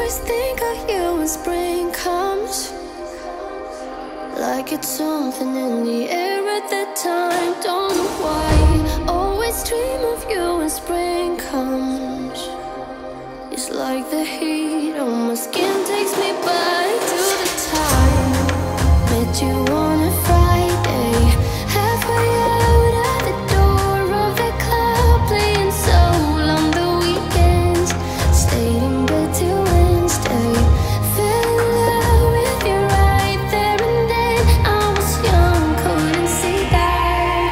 always think of you when spring comes, like it's something in the air at that time. Don't know why, always dream of you when spring comes. It's like the heat on my skin takes me back to the time met you on a Friday, halfway out at the door of the club, playing soul on the weekends. Stayed in bed till Wednesday, fell in love with you right there and then. I was young, couldn't see that.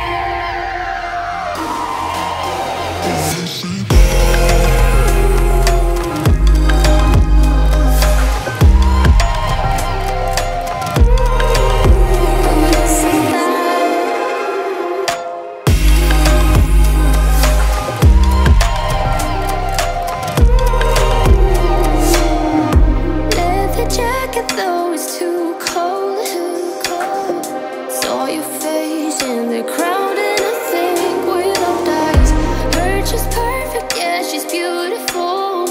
Leather jacket though it's too cold. Saw your face in the crowd and I think without eyes, her just perfect, yeah, she's beautiful.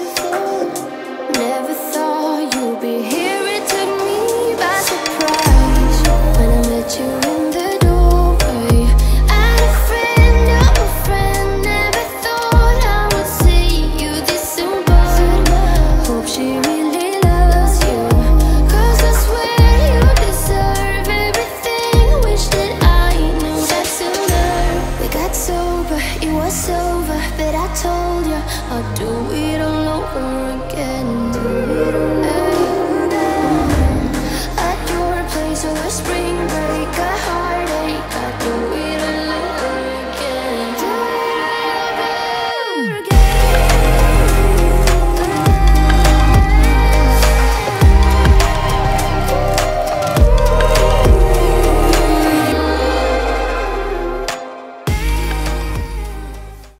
Never thought you'd be here, it took me by surprise when I met you in the doorway. And a friend of a friend, never thought I would see you this soon, but hope she really loves you, 'cause I swear you deserve everything. Wish that I knew that sooner. We got sober, it was over, but I told you I'd do it all over again.